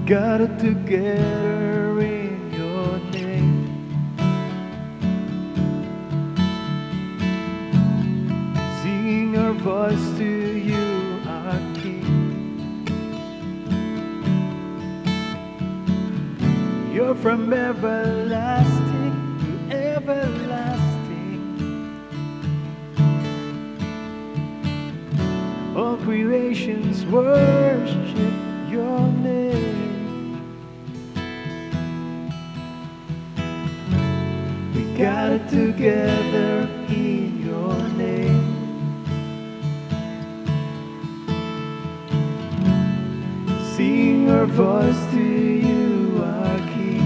gathered together in your name. Singing our voice to you, our King. You're from everlasting to everlasting. All creations worship your name. We gathered together in your name. Sing our voice to you, our King.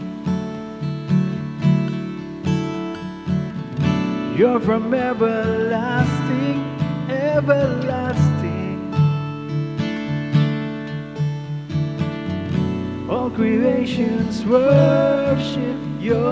You're from everlasting, everlasting. All creations worship your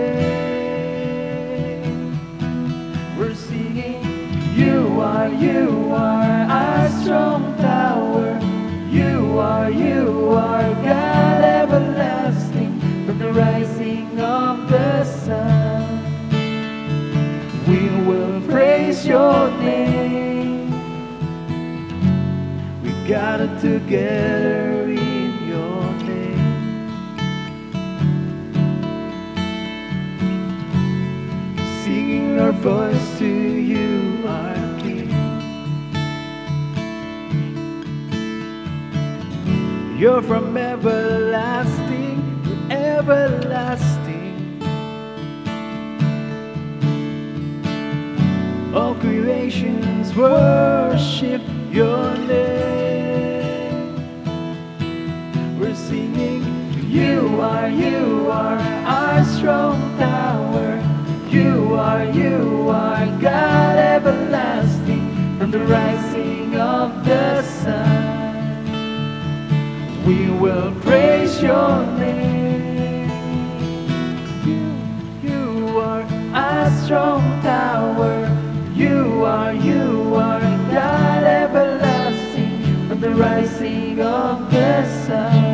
name. We're singing, you are our strong tower. You are God everlasting. From the rising of the sun, we will praise your name. We gathered together in your name. Singing our voice to you, our King. You're from everlasting to everlasting. All creations worship your name. We're singing, you are our strong tower. You are God everlasting. From the rising of the sun, we will praise your name. You are a strong tower. You are God everlasting. From the rising of the sun,